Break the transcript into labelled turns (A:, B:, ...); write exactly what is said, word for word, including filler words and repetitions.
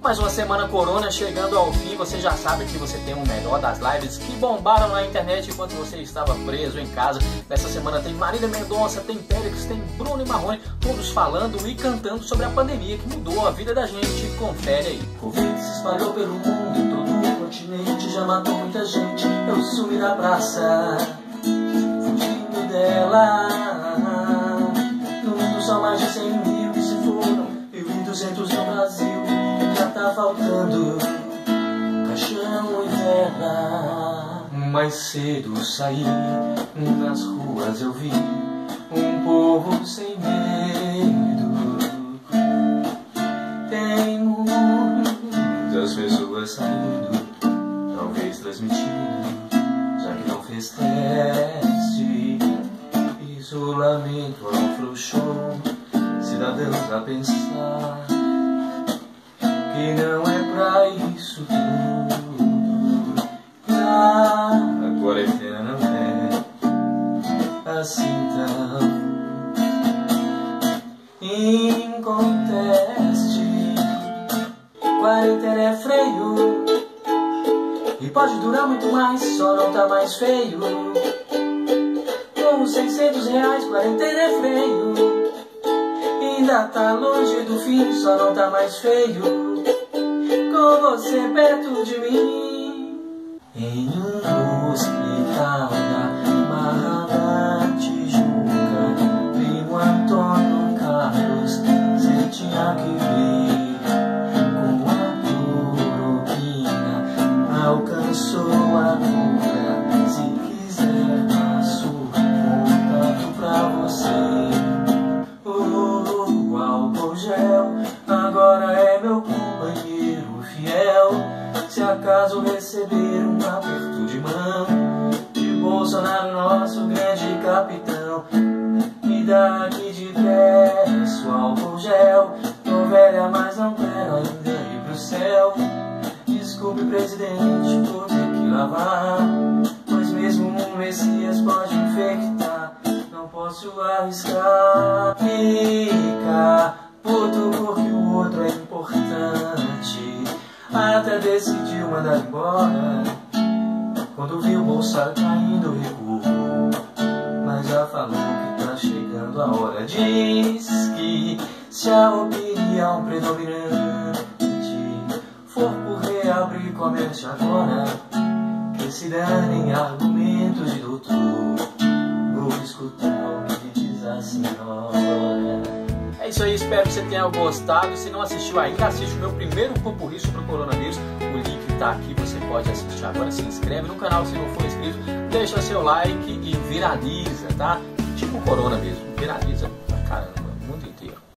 A: Mais uma semana corona chegando ao fim, você já sabe que você tem o melhor das lives que bombaram na internet enquanto você estava preso em casa. Nessa semana tem Marília Mendonça, tem Périx, tem Bruno e Marrone, todos falando e cantando sobre a pandemia que mudou a vida da gente. Confere aí.
B: Covid se espalhou pelo mundo, em todo o continente, já matou muita gente. Eu sumi da praça, fugindo dela. No mundo são mais de cem mil que se foram, mil e duzentos no Brasil. Já tá faltando caixão e vela. Mais cedo saí, nas ruas eu vi um povo sem medo. Tem muitas pessoas saindo, talvez transmitindo, já que não fez teste. Isolamento afrouxou cidadãos a pensar que não é pra isso tudo. Ah, a quarentena não é assim tão inconteste. Quarentena é freio e pode durar muito mais, só não tá mais feio. Com os seiscentos reais, quarentena é freio. Ainda tá longe do fim, só não tá mais feio. Com você perto de mim, em um hospital da Barra da Tijuca, primo Antônio Carlos, cê tinha que ver. Com a cloroquina alcançou a cura. Se quiser passo o contato pra você. O álcool gel agora é meu companheiro fiel. Se acaso receber um aperto de mão de Bolsonaro, nosso grande capitão, me dá aqui de peço álcool gel. Tô velha, mas não quero ainda ir pro céu. Desculpe, presidente, vou ter que lavar, pois mesmo um Messias pode infectar. Não posso arriscar. Fica puto porque o outro é importante. Até decidiu mandar embora. Quando viu o Bolsonaro caindo, recuou, mas já falou que tá chegando a hora. Diz que se a opinião predominante for por reabrir comércio agora, que se danem argumentos de doutor. Vou escutar o que diz a senhora.
A: É isso aí, espero que você tenha gostado. Se não assistiu ainda, assiste o meu primeiro popurrí sobre o coronavírus. O link tá aqui, você pode assistir agora. Se inscreve no canal se não for inscrito, deixa seu like e viraliza, tá? Tipo corona mesmo, viraliza pra caramba.